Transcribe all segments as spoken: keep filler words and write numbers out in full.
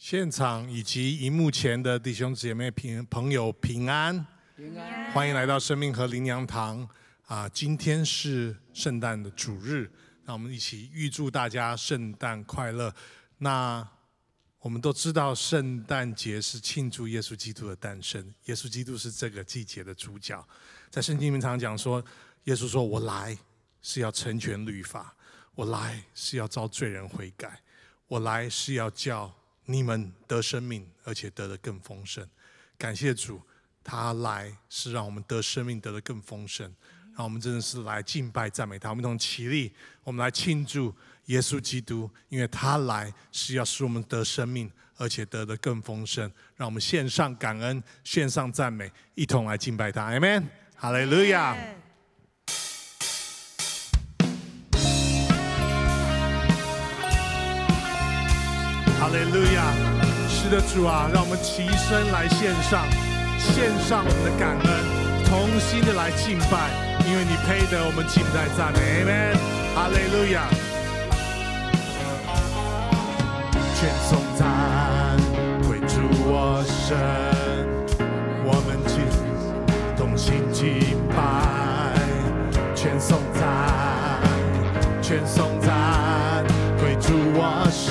现场以及荧幕前的弟兄姐妹平朋友平安，平安，欢迎来到生命和灵粮堂啊！今天是圣诞的主日，让我们一起预祝大家圣诞快乐。那我们都知道，圣诞节是庆祝耶稣基督的诞生，耶稣基督是这个季节的主角。在圣经里面常讲说，耶稣说：“我来是要成全律法，我来是要召罪人悔改，我来是要叫你们得生命，而且得的更丰盛。”感谢主，他来是让我们得生命，得的更丰盛。让我们真的是来敬拜赞美他。我们一同起立，我们来庆祝耶稣基督，因为他来是要使我们得生命，而且得的更丰盛。让我们献上感恩，献上赞美，一同来敬拜他。阿们，哈利路亚。哈利路亚！是的，主啊，让我们齐声来献上，献上我们的感恩，同心的来敬拜，因为你配得我们敬拜赞美。Amen！ 哈利路亚！全颂赞归主我神，我们敬同心敬拜，全颂赞，全颂赞归主我神。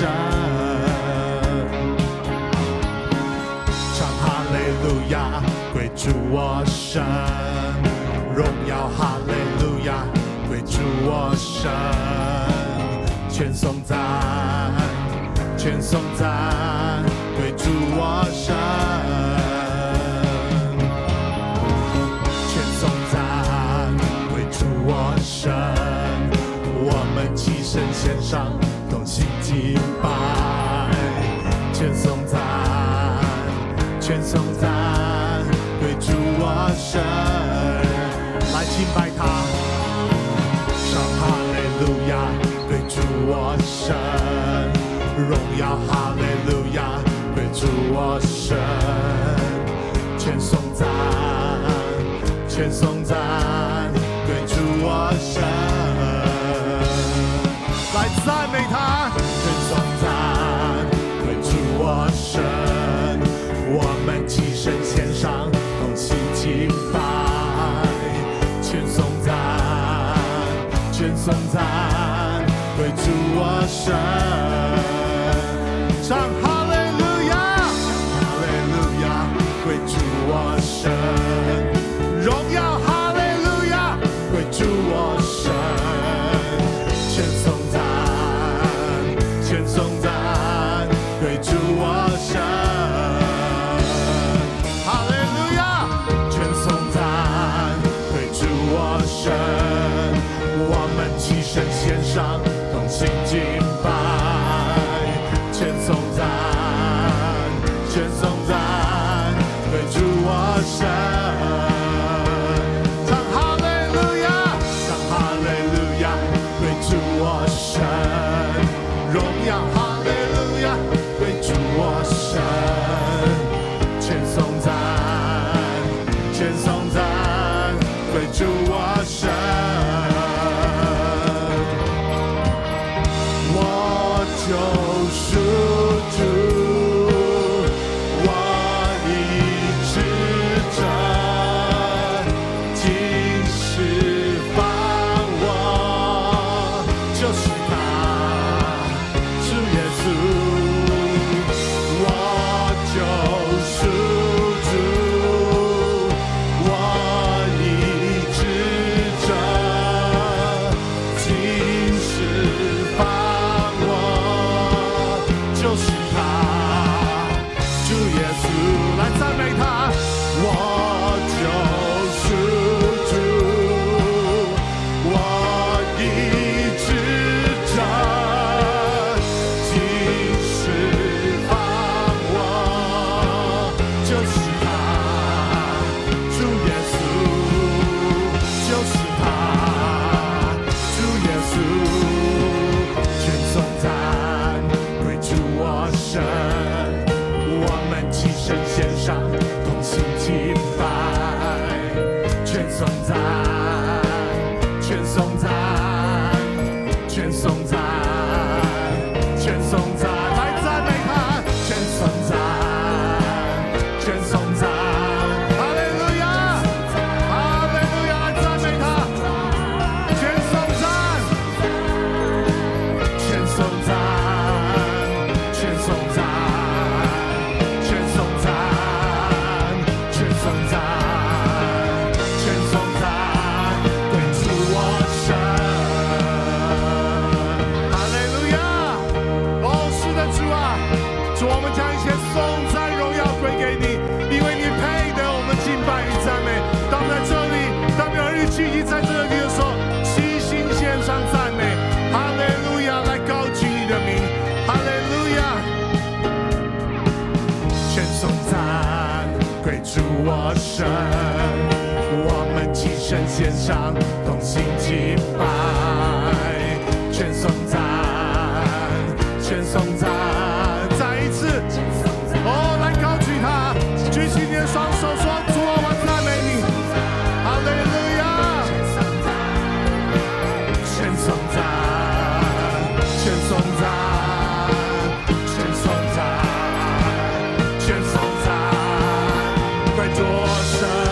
归主我神，荣耀哈利路亚，归主我神，全颂赞，全颂赞，归主我神，全颂赞，归主我神，我们齐声献上，同心敬拜，全颂赞，全颂赞。主我神，来敬拜他，上哈利路亚，归主我神，荣耀哈利路亚，归主我神，全颂赞，全颂赞，归主我神，来赞美他，全颂赞，归主我神，我们齐声献上。敬拜，全颂赞，全颂赞，归主我神，唱哈利路亚，哈利路亚，归主我神，荣耀哈利路亚，归主我神，全颂赞，全颂赞，归主我神。献上同心敬拜，全颂赞，全颂赞，归主我神，唱哈利路亚，唱哈利路亚，归主我神，荣耀哈利路亚，归主我神，全颂赞，全颂赞，归主我神。救赎主，我医治者，今世放我，就是他，主耶稣。我救赎主，我医治者，今世放就是他，主耶稣，来赞美他。我就是主，我医治者，今世放我，就是他，主耶稣，就是他，主耶稣，全颂赞。神， 主，我们将一切颂赞荣耀归给你，因为你配得我们敬拜与赞美。当我们在这里，当我们儿女聚集在这里的时候，齐心献上赞美，哈利路亚，来高举你的名，哈利路亚。全颂赞归主我神，我们齐声献上，同心敬拜。全颂赞，全颂赞，再一次，哦，来高举他，举起你的双手，说主啊，我赞美你，哈利路亚。全颂赞，全颂赞，全颂赞，全颂赞，归主神。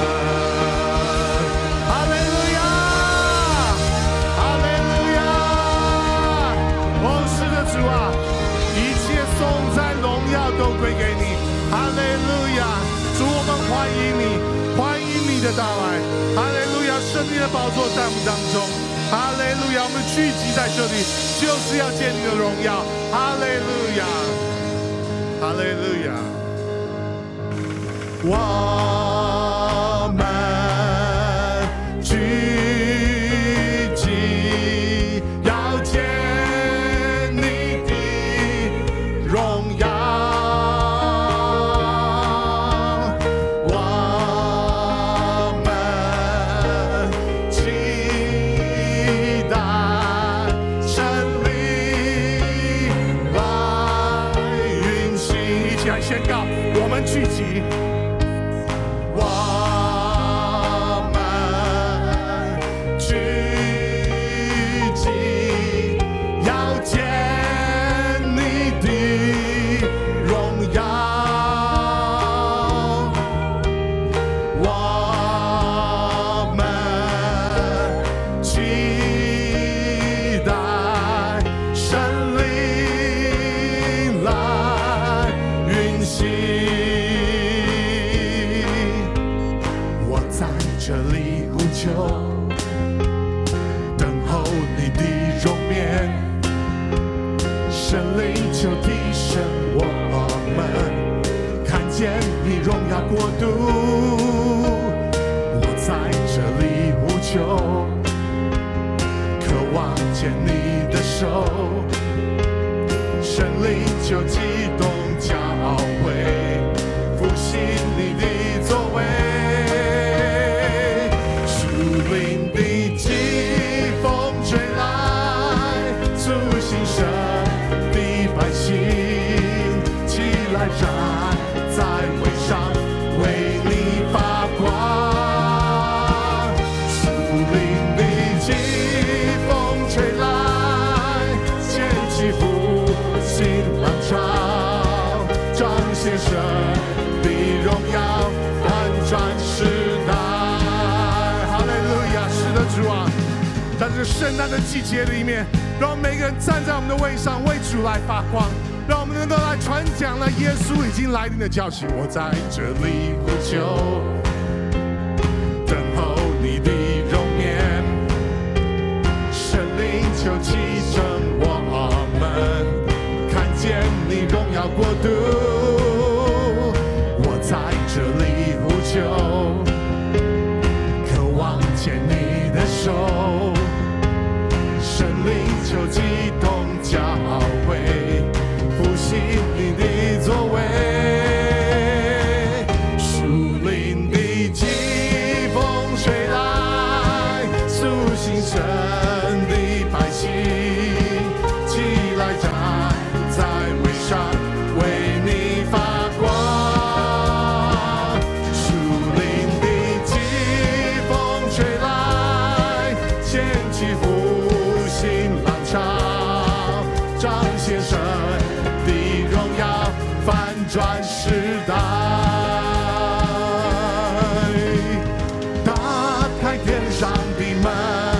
都归给你，哈利路亚！主，我们欢迎你，欢迎你的到来，哈利路亚！圣灵的宝座在我们当中，哈利路亚！我们聚集在这里，就是要见你的荣耀，哈利路亚，哈利路亚！我们聚集要见你的荣耀。宣告，我们聚集，我们聚集，要见你的荣耀。我们期待神灵来运行。我在这里呼求，等候你的容面，神灵就提升我们，看见你荣耀国度。我在这里呼求，渴望见你的手，神灵就激动教会，复兴你的作为。属灵的季风吹来，苏醒神的百姓，起来站在位上，为你发光。属灵的季风吹来，掀起复兴浪潮，彰显神的荣耀，翻转时代。哈利路亚！是的，主啊，在这个圣诞的季节里面，让我们每个人站在我们的位上，为主来发光，让我们能够来传讲了耶稣已经来临的教训。我在这里呼求，等候你的容面，神灵就启程我们，看见你荣耀国度。我在这里呼求，渴望见你的手，神灵就激动教会，复兴你的作为。属灵的季风吹来，苏醒神的百姓，起来站在位上，为你发光。属灵的季风吹来，掀起复兴浪潮，彰显神的荣耀，翻转时代。打开天上的门，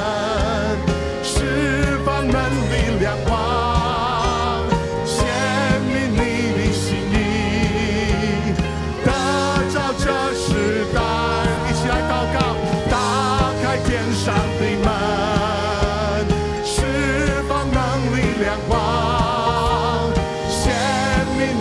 释放能力亮光，显明你的心意，得着这时代。一起来祷告，打开天上的门，释放能力亮光，显明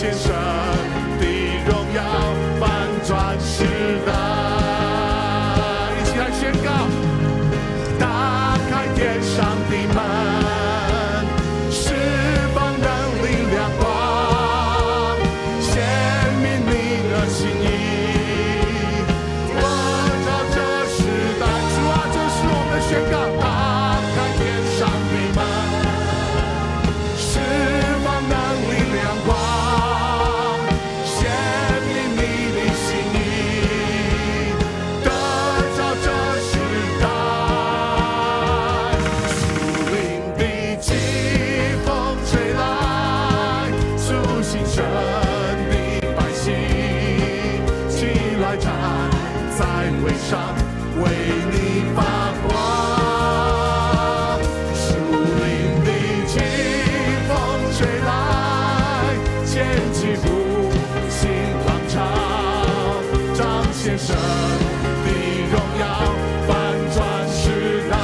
显神的荣耀，翻转时代。一起来宣告：打开天上的门，释放能力亮光，显明你的心意，光照这时代。主啊，这是我们的宣告。打开天上的门，释放能力亮光，显明你的心意，得着这时代。属灵的季风吹来，苏醒神的百姓，起来站在会上，为你发光。属灵的季风吹来，掀起复兴浪潮，彰显神的荣耀，翻转时代。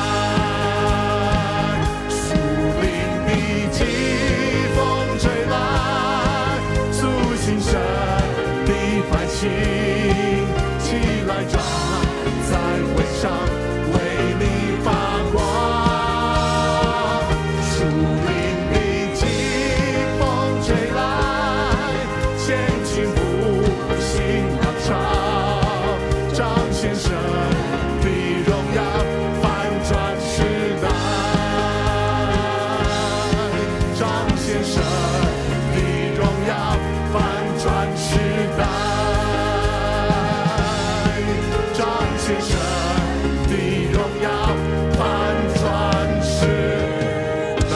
属灵的季风吹来，苏醒神的百姓，起来站在会上，为你发光。属灵的季风吹来，掀起复兴浪潮，彰显神的荣耀，翻转时代。彰显神的荣耀，翻转时代。彰显神的荣耀，翻转时代。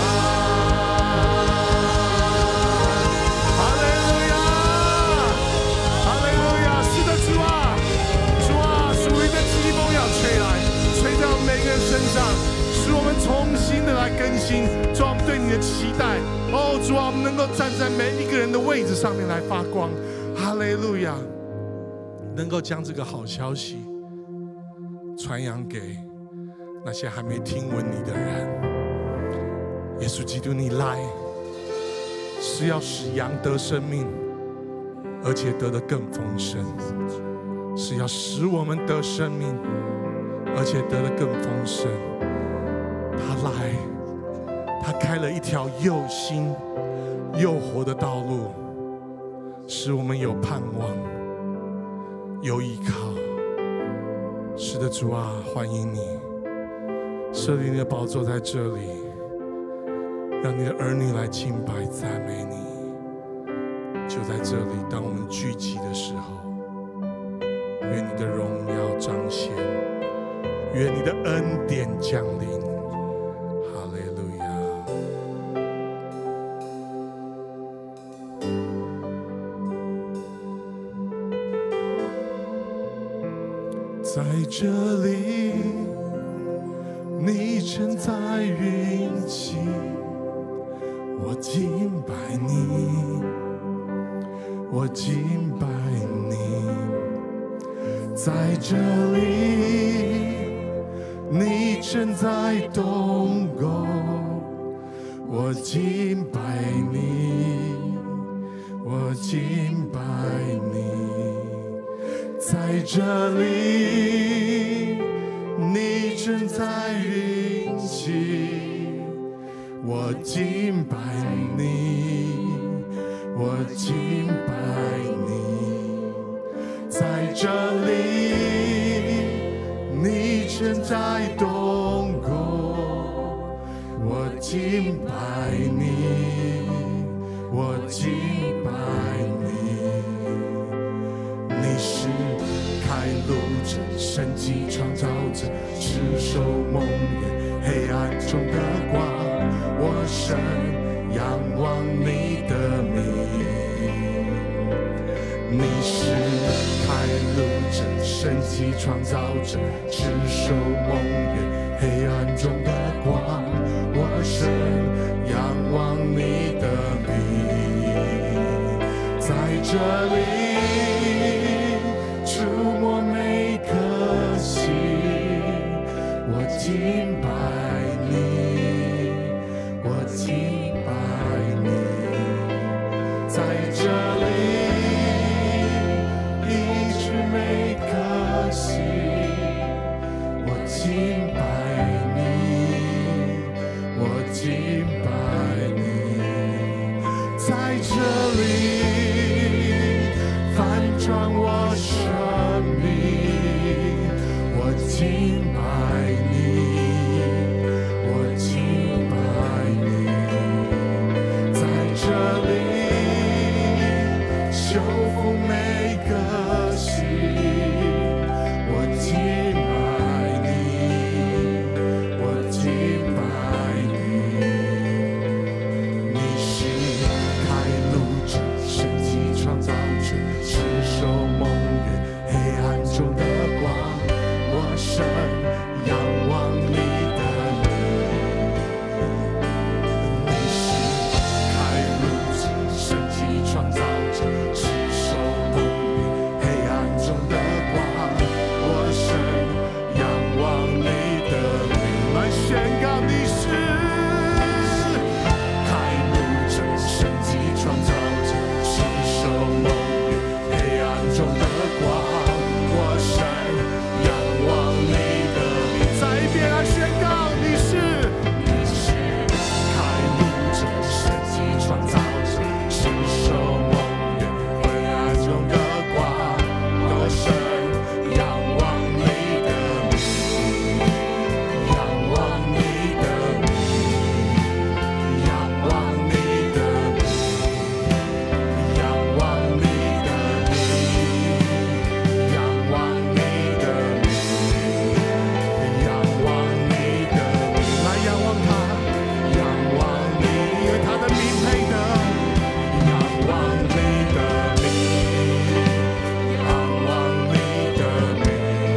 哈利路亚，哈利路亚！是的，主啊，主啊，属灵的季风要吹来，吹到每个人身上，使我们重新的来更新。主啊，我们对你的期待，哦，主啊，我们能够站在每一个人的位置上面来发光。哈利路亚！能够将这个好消息传扬给那些还没听闻你的人。耶稣基督，你来是要使羊得生命，而且得得更丰盛，是要使我们得生命，而且得得更丰盛。他来，他开了一条又新又活的道路，使我们有盼望，有依靠。是的，主啊，欢迎你设立你的宝座在这里，让你的儿女来敬拜赞美你。就在这里，当我们聚集的时候，愿你的荣耀彰显，愿你的恩典降临。哈利路亚。在这里，你正在运行，我敬拜你，我敬拜你。在这里，你正在动工，我敬拜你，我敬拜你。在这里，你正在运行，我敬拜你，我敬拜你。在这里，你正在动工，我敬拜你，我敬拜你。你是开路者，神迹创造者，持守梦魇黑暗中的光。我神仰望你的名。你是开路者，神迹创造者，持守梦魇黑暗中的光。我神仰望你的名。在这里触摸每颗心，我敬拜你，我敬拜你。在这里里翻转我生命，我敬拜你，我敬拜你，在这里修复每个心，我敬拜你，我敬拜你，你是开路者，神迹创造者，持守梦魇黑暗中的光，我神仰望你的名。你是开路者，神迹创造者，持守梦魇黑暗中的光，我神仰望你的名。来宣告你是开路者，神迹创造者，持守梦魇黑暗中的光，我神仰望你的名。再一遍来宣告你是你是开路者，神迹创造者，持守梦魇黑暗中的光，我神仰望你的名，仰望你的名，仰望你的名，仰望你的名，仰望你的名，仰望你的名，来仰望他，仰望你，因为他的名配得，仰望你的名，仰望你的名。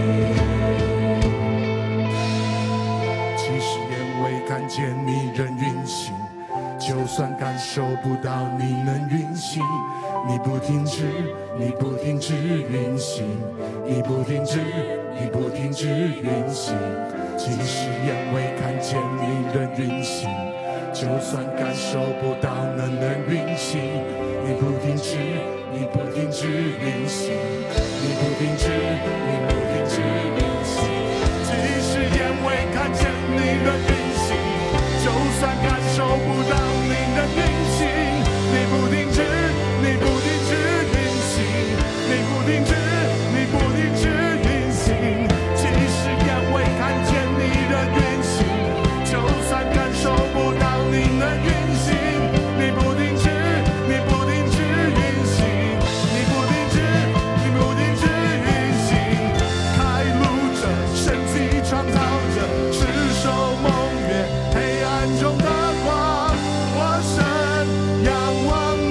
即使眼未看见你仍运行，就算感受不到你能运行，你不停止，你不停止运行，你不停止，你不停止运行。即使眼未看见你仍运行，就算感受不到能能运行，你不停止，你不停止运行，你不停止，你不停止运行。即使眼未看见你仍运行，就算感受不到你能运行，你不停止，你不停止运行，你不停止，你不停止运行。即使眼未看见你仍运行，就算感受不到你能运行，你不停止，你不停止运行，你不停止，你不停止运行。开路者，神迹创造者，持守梦魇黑暗中的光，我神仰望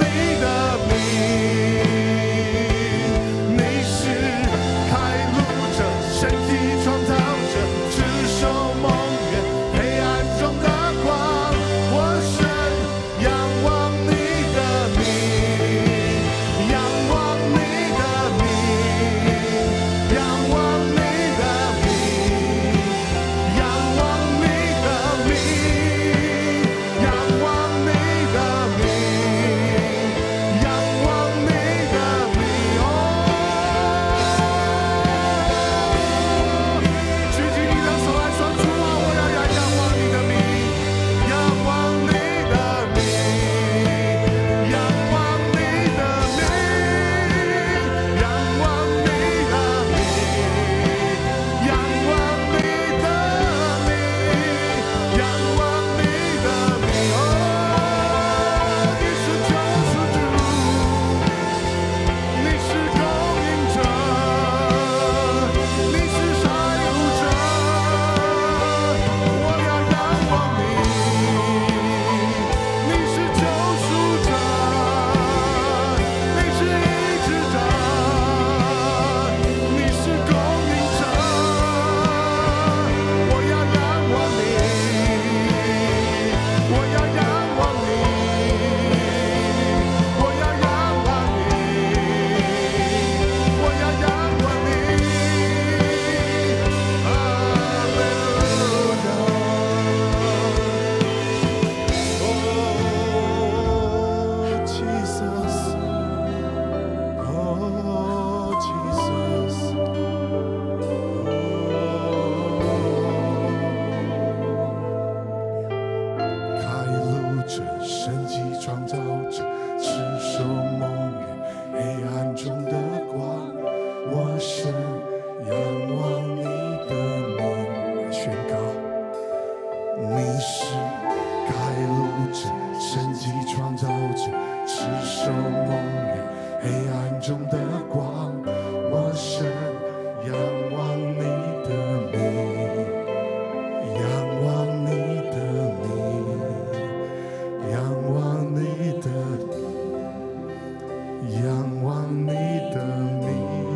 赤手蒙面，黑暗中的光，我神仰望你的名，仰望你的名，仰望你的名，仰望你的名，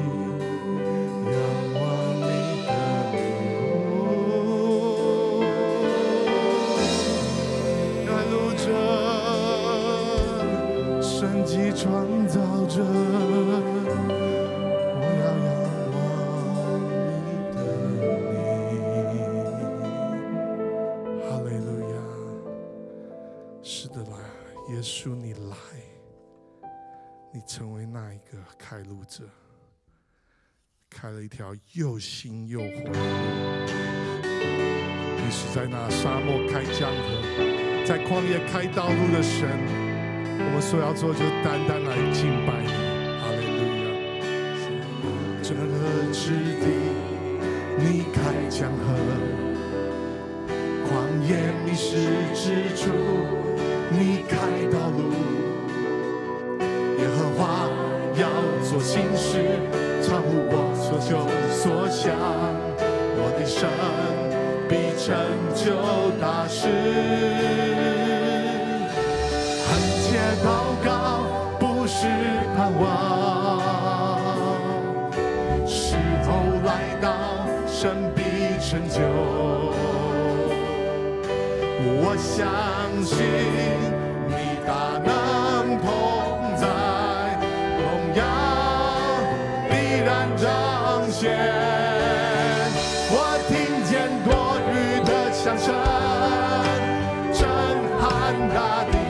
仰望你的名。赶路者，神迹创造者，我要仰望你的名。哈利路亚！是的，来，耶稣，你来，你成为那一个开路者，开了一条又新又活的路。你是在那沙漠开江河，在旷野开道路的神。我们所要做就是单单来敬拜你，哈利路亚！这河之地，你开江河，旷野迷失之处，你开道路。耶和华要做新事，超乎我所求所想，我的神必成就大事。恳切祷告不是盼望，时候来到，神必成就。我相信你大能同在，荣耀必然彰显。我听见多余的响声，震撼大地。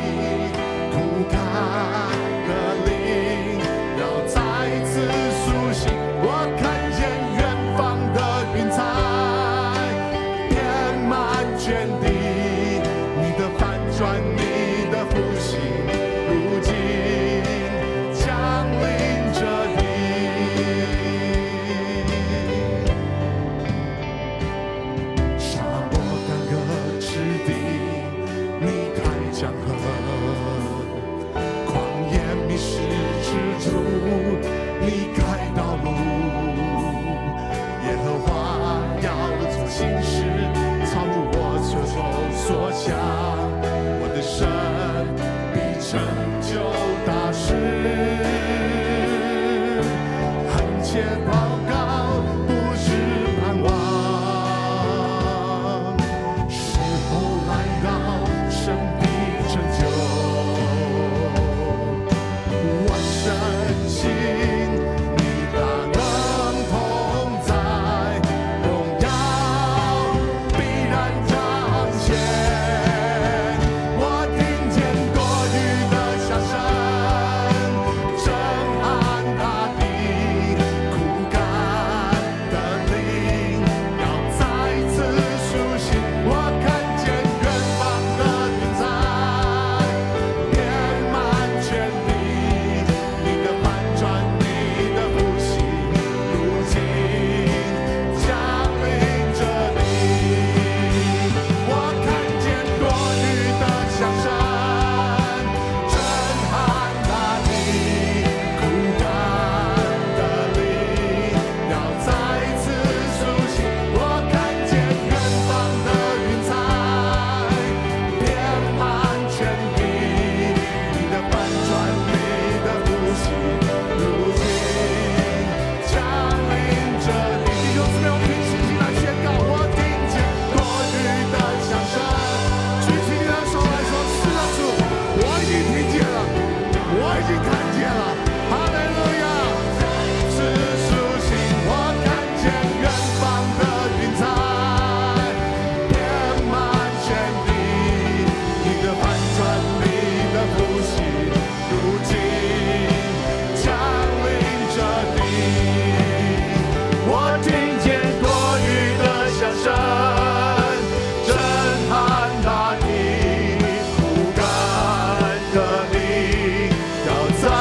在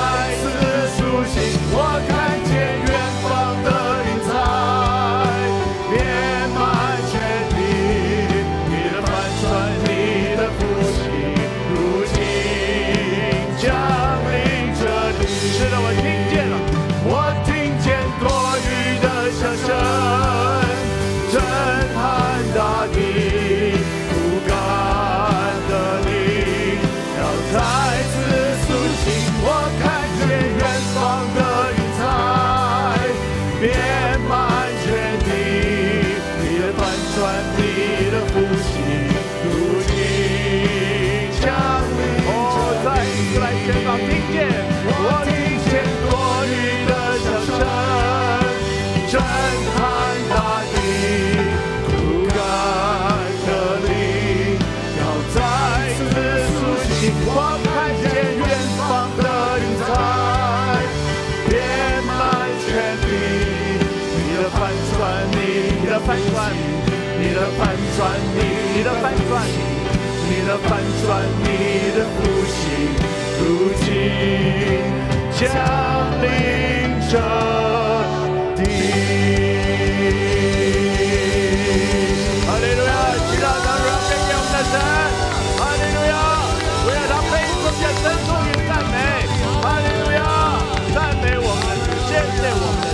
你的翻转，你的翻转，你的复兴，如今降临这地。哈利路亚！其他的荣耀给我们的神，哈利路亚！为了他背负的珍重与赞美，哈利路亚！赞美我们的主，谢谢我们的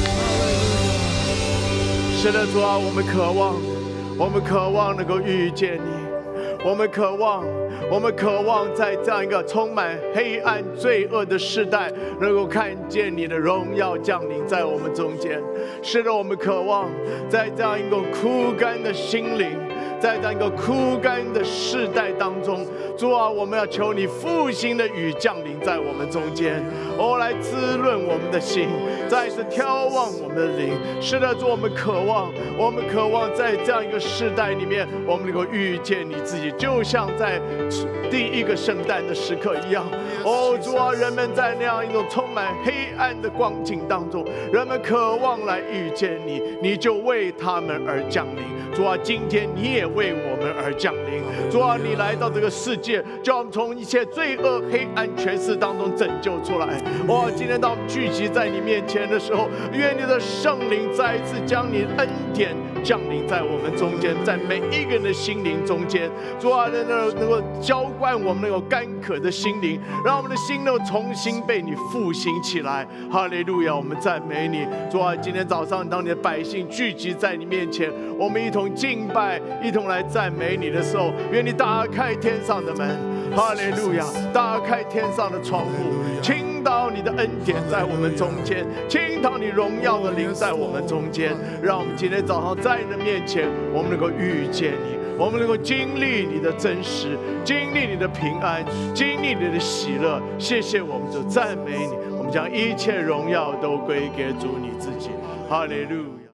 主。是的，主啊，我们渴望，我们渴望能够遇见你，我们渴望。我们渴望在这样一个充满黑暗罪恶的时代，能够看见你的荣耀降临在我们中间。是的，我们渴望在这样一个枯干的心灵，在这样一个枯干的世代当中，主啊，我们要求你复兴的雨降临在我们中间，哦，来滋润我们的心，再次眺望我们的灵。是的，主，我们渴望，我们渴望在这样一个世代里面，我们能够遇见你自己，就像在第一个圣诞的时刻一样。哦，主啊，人们在那样一种充满黑暗的光景当中，人们渴望来遇见你，你就为他们而降临。主啊，今天你也为我们而降临。主啊，你来到这个世界，叫我们从一切罪恶、黑暗权势当中拯救出来。哦，今天当我们聚集在你面前的时候，愿你的圣灵再一次将你的恩典降临在我们中间，在每一个人的心灵中间。主啊，能够能够浇灌我们那个干渴的心灵，让我们的心能够重新被你复兴起来。哈利路亚，我们赞美你。主啊，今天早上当你的百姓聚集在你面前，我们一同敬拜，一同来赞美你的时候，愿你打开天上的门，哈利路亚，打开天上的窗户，倾倒你的恩典在我们中间，倾倒你荣耀的灵在我们中间，让我们今天早上在你的面前，我们能够遇见你，我们能够经历你的真实，经历你的平安，经历你的喜乐。谢谢我们主，赞美你，我们将一切荣耀都归给主你自己。哈利路亚。